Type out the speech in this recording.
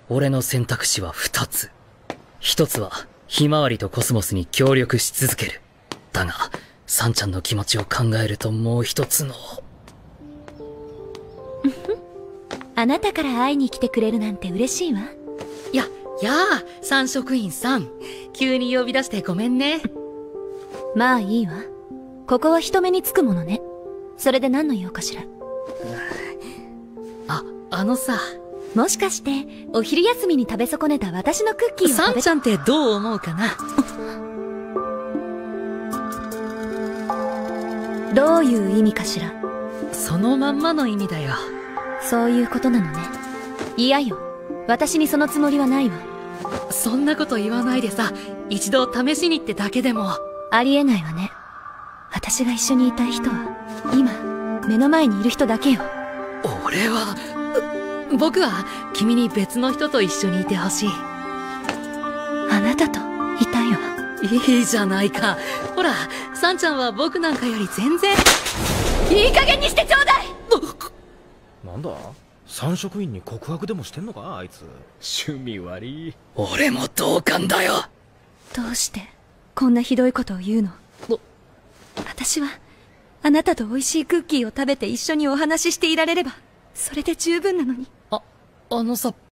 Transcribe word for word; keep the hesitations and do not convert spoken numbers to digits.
俺の選択肢は二つ。一つは、ひまわりとコスモスに協力し続ける。だが、サンちゃんの気持ちを考えるともう一つの。 あなたから会いに来てくれるなんて嬉しいわ。 や、やあ、三職員さん。急に呼び出してごめんね。 まあいいわ。ここは人目につくものね。それで何の用かしら。 あ、あのさ。 もしかして、お昼休みに食べ損ねた私のクッキーを食べサンちゃんってどう思うかな。 どういう意味かしら。 そのまんまの意味だよ。 そういうことなのね。嫌よ。私にそのつもりはないわ。 そんなこと言わないでさ、一度試しにってだけでも。 ありえないわね。私が一緒にいたい人は、今、目の前にいる人だけよ。 俺は、僕は君に別の人と一緒にいてほしい。 あなたといたいわ。 いいじゃないか。ほら、サンちゃんは僕なんかより全然。 いい加減にしてちょうだい。 なんだ、三職員に告白でもしてんのかあいつ。趣味悪い。 俺も同感だよ。 どうしてこんなひどいことを言うの。私はあなたと美味しいクッキーを食べて一緒にお話ししていられればそれで十分なのに。 あ、あのさ。